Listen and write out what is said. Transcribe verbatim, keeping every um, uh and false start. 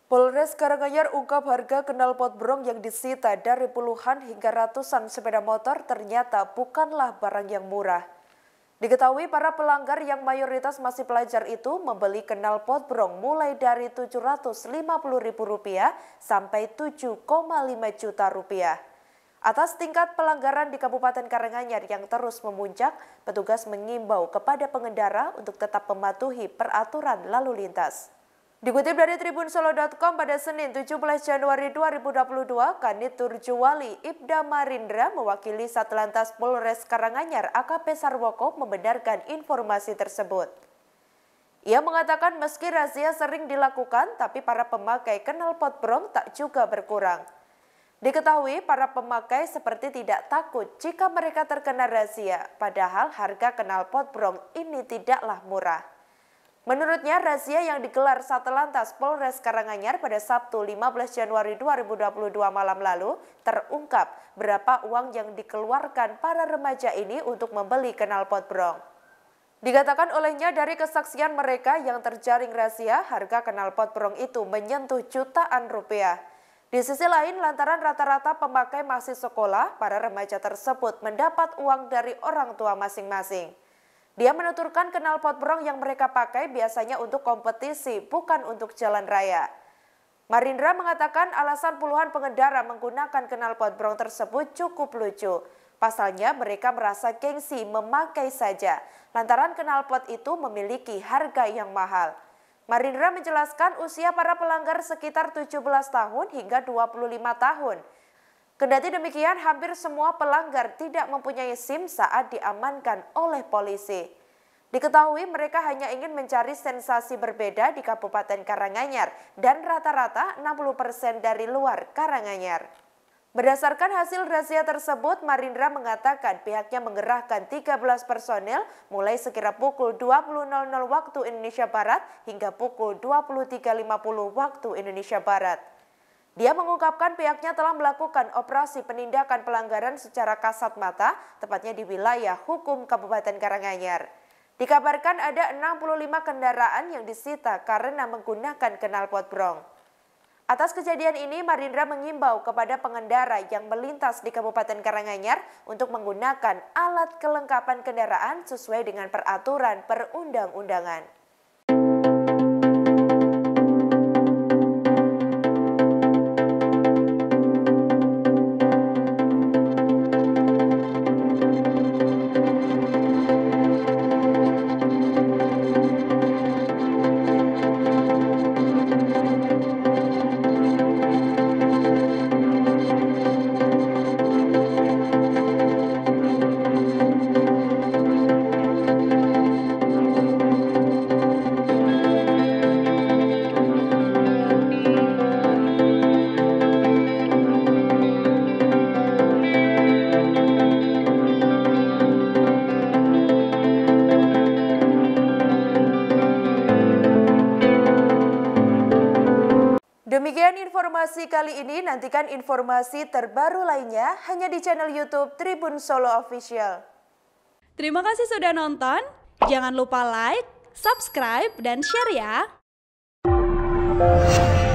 Polres Karanganyar ungkap harga knalpot brong yang disita dari puluhan hingga ratusan sepeda motor ternyata bukanlah barang yang murah. Diketahui para pelanggar yang mayoritas masih pelajar itu membeli knalpot brong mulai dari tujuh ratus lima puluh ribu rupiah sampai tujuh koma lima juta rupiah. Atas tingkat pelanggaran di Kabupaten Karanganyar yang terus memuncak, petugas mengimbau kepada pengendara untuk tetap mematuhi peraturan lalu lintas. Dikutip dari tribun solo titik com pada Senin tujuh belas Januari dua ribu dua puluh dua, Kanit Turjuwali Ibda Marindra mewakili Satlantas Polres Karanganyar A K P Sarwoko membenarkan informasi tersebut. Ia mengatakan meski razia sering dilakukan, tapi para pemakai knalpot brong tak juga berkurang. Diketahui para pemakai seperti tidak takut jika mereka terkena razia, padahal harga knalpot brong ini tidaklah murah. Menurutnya, razia yang digelar Satlantas Polres Karanganyar pada Sabtu lima belas Januari dua ribu dua puluh dua malam lalu terungkap berapa uang yang dikeluarkan para remaja ini untuk membeli knalpot brong. Dikatakan olehnya dari kesaksian mereka yang terjaring razia, harga knalpot brong itu menyentuh jutaan rupiah. Di sisi lain, lantaran rata-rata pemakai masih sekolah, para remaja tersebut mendapat uang dari orang tua masing-masing. Dia menuturkan knalpot brong yang mereka pakai biasanya untuk kompetisi, bukan untuk jalan raya. Marindra mengatakan alasan puluhan pengendara menggunakan knalpot brong tersebut cukup lucu. Pasalnya mereka merasa gengsi memakai saja, lantaran knalpot itu memiliki harga yang mahal. Marindra menjelaskan usia para pelanggar sekitar tujuh belas tahun hingga dua puluh lima tahun. Kendati demikian, hampir semua pelanggar tidak mempunyai SIM saat diamankan oleh polisi. Diketahui mereka hanya ingin mencari sensasi berbeda di Kabupaten Karanganyar dan rata-rata enam puluh persen dari luar Karanganyar. Berdasarkan hasil razia tersebut, Marindra mengatakan pihaknya mengerahkan tiga belas personel mulai sekira pukul dua puluh nol nol waktu Indonesia Barat hingga pukul dua puluh tiga lima puluh waktu Indonesia Barat. Dia mengungkapkan pihaknya telah melakukan operasi penindakan pelanggaran secara kasat mata, tepatnya di wilayah hukum Kabupaten Karanganyar. Dikabarkan ada enam puluh lima kendaraan yang disita karena menggunakan knalpot brong. Atas kejadian ini, Marindra mengimbau kepada pengendara yang melintas di Kabupaten Karanganyar untuk menggunakan alat kelengkapan kendaraan sesuai dengan peraturan perundang-undangan. Demikian informasi kali ini, nantikan informasi terbaru lainnya hanya di channel YouTube Tribun Solo Official. Terima kasih sudah nonton, jangan lupa like, subscribe, dan share ya!